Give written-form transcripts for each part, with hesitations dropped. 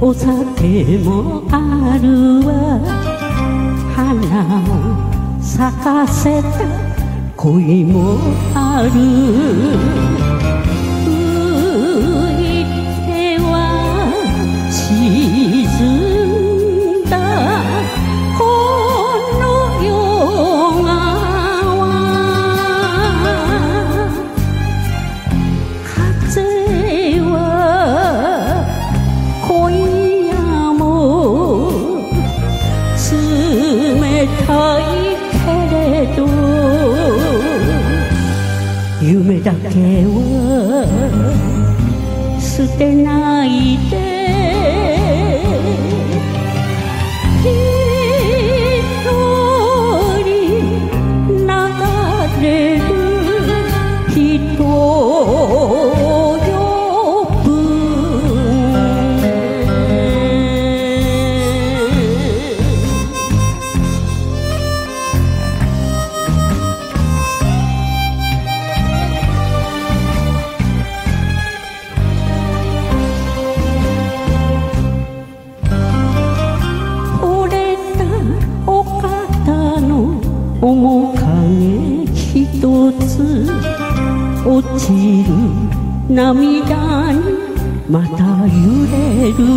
お酒もあるわ、花を咲かせた恋もある。吹いては沈んだこの夜川、風は今夜も冷たいけれど、夢だけは捨てないで。一人流れる人を呼ぶ。面影一つ落ちる涙にまた揺れる。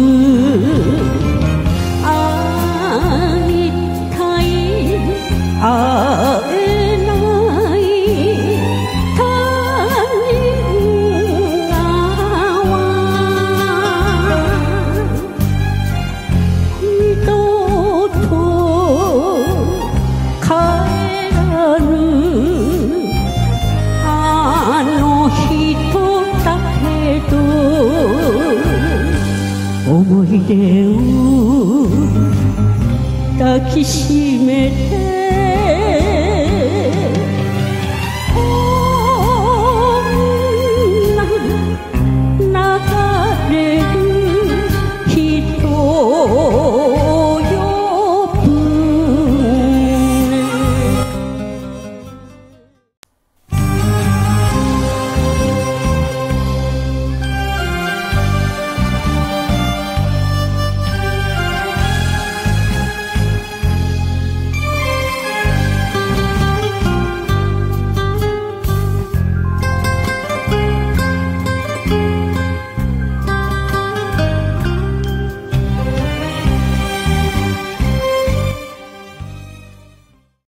会いたい会えない他人川、二度と帰らぬあの人だけど、思い出を抱きしめて